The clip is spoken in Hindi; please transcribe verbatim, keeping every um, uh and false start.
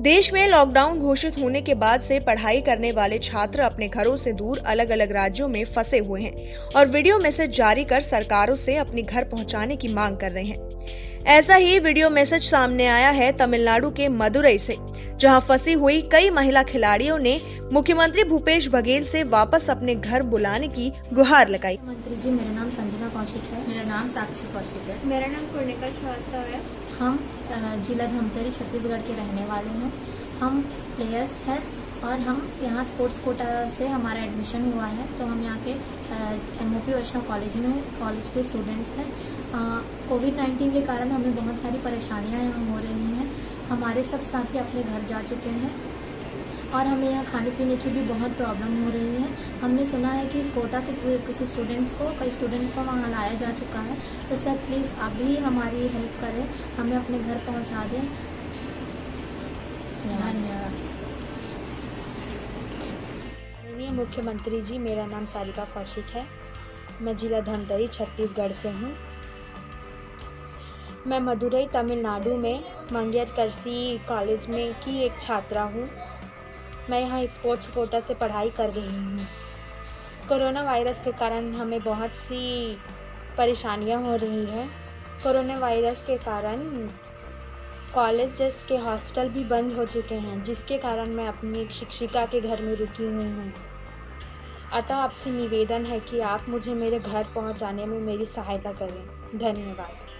देश में लॉकडाउन घोषित होने के बाद से पढ़ाई करने वाले छात्र अपने घरों से दूर अलग अलग राज्यों में फंसे हुए हैं और वीडियो मैसेज जारी कर सरकारों से अपने घर पहुंचाने की मांग कर रहे हैं। ऐसा ही वीडियो मैसेज सामने आया है तमिलनाडु के मदुरई से, जहां फंसी हुई कई महिला खिलाड़ियों ने मुख्यमंत्री भूपेश बघेल से वापस अपने घर बुलाने की गुहार लगाई। मंत्री जी, मेरा नाम संजना कौशिक है। मेरा नाम साक्षी कौशिक है। मेरा नाम कुर्णिका श्रीवास्तव है। हम जिला धमतरी छत्तीसगढ़ के रहने वाले हैं। हम प्लेयर्स हैं और हम यहाँ स्पोर्ट्स कोटा से हमारा एडमिशन हुआ है, तो हम यहाँ के एमओपी वैष्णव कॉलेज में कॉलेज के स्टूडेंट्स हैं। कोविड नाइन्टीन के कारण हमें बहुत सारी परेशानियां यहाँ हो रही हैं। हमारे सब साथी अपने घर जा चुके हैं और हमें यहाँ खाने पीने की भी बहुत प्रॉब्लम हो रही है। हमने सुना है कि कोटा के किसी स्टूडेंट्स को कई स्टूडेंट को वहाँ लाया जा चुका है, तो सर प्लीज़ आप भी हमारी हेल्प करें, हमें अपने घर पहुँचा दें। धन्यवाद। मुख्यमंत्री जी, मेरा नाम सारिका कौशिक है। मैं जिला धमतरी छत्तीसगढ़ से हूँ। मैं मदुरई तमिलनाडु में मंगेरकरसी कॉलेज में की एक छात्रा हूँ। मैं यहाँ स्पोर्ट्स कोटा से पढ़ाई कर रही हूँ। कोरोना वायरस के कारण हमें बहुत सी परेशानियाँ हो रही हैं। कोरोना वायरस के कारण कॉलेजेस के हॉस्टल भी बंद हो चुके हैं, जिसके कारण मैं अपनी एक शिक्षिका के घर में रुकी हुई हूँ। अतः आपसे निवेदन है कि आप मुझे मेरे घर पहुँचाने में मेरी सहायता करें। धन्यवाद।